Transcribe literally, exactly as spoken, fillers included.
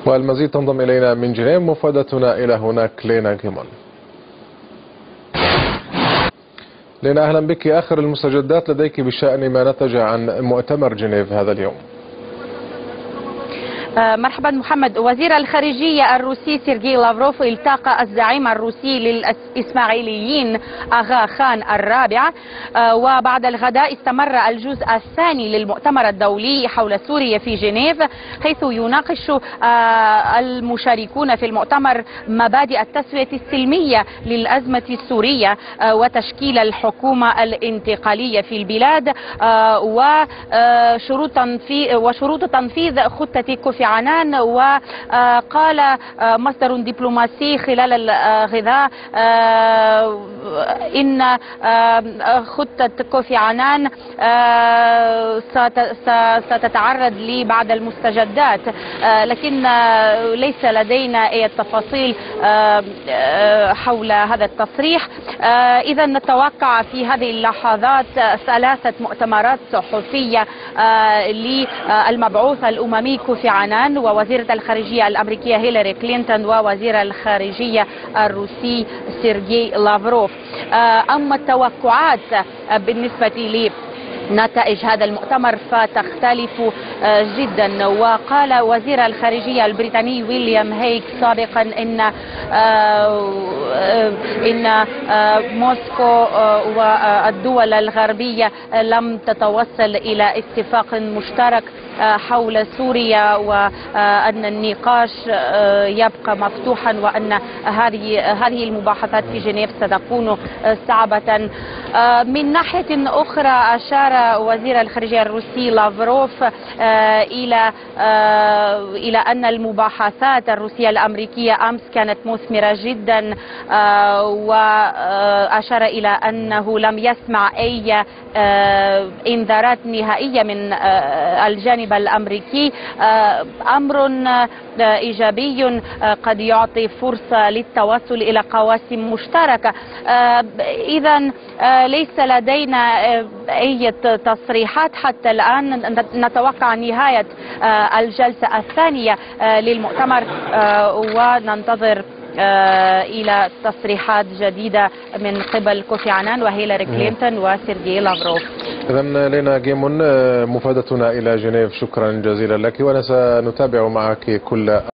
والمزيد تنضم إلينا من جنيف مفادتنا إلى هناك لينا جيمون. لينا أهلا بك. آخر المستجدات لديك بشأن ما نتج عن مؤتمر جنيف هذا اليوم. مرحبا محمد. وزير الخارجية الروسي سيرجي لافروف التقى الزعيم الروسي للإسماعيليين أغا خان الرابع، وبعد الغداء استمر الجزء الثاني للمؤتمر الدولي حول سوريا في جنيف، حيث يناقش المشاركون في المؤتمر مبادئ التسوية السلمية للأزمة السورية وتشكيل الحكومة الانتقالية في البلاد وشروط تنفيذ خطة كوفي عنان. وقال مصدر دبلوماسي خلال الغذاء إن خطة كوفي عنان ستتعرض لبعض المستجدات، لكن ليس لدينا أي تفاصيل حول هذا التصريح. إذا نتوقع في هذه اللحظات ثلاثة مؤتمرات صحفية للمبعوث الأممي كوفي عنان ووزيرة الخارجية الأمريكية هيلاري كلينتون ووزير الخارجية الروسي سيرجي لافروف. أما التوقعات بالنسبة لي نتائج هذا المؤتمر فتختلف جدا. وقال وزير الخارجية البريطاني ويليام هيك سابقا إن إن موسكو والدول الغربية لم تتوصل إلى اتفاق مشترك حول سوريا، وأن النقاش يبقى مفتوحا، وأن هذه هذه المباحثات في جنيف ستكون صعبة. من ناحية أخرى أشار وزير الخارجية الروسي لافروف إلى إلى أن المباحثات الروسية الأمريكية أمس كانت مثمرة جدا، وأشار إلى أنه لم يسمع أي إنذارات نهائية من الجانب الأمريكي، أمر إيجابي قد يعطي فرصة للتوصل إلى قواسم مشتركة. إذا ليس لدينا أي تصريحات حتى الآن. نتوقع نهاية الجلسة الثانية للمؤتمر وننتظر إلى تصريحات جديدة من قبل كوفي عنان وهيلاري كلينتون وسيرجي لافروف. إذن لينا جيمون مفادتنا إلى جنيف، شكرا جزيلا لك، ونسنتابع معك كل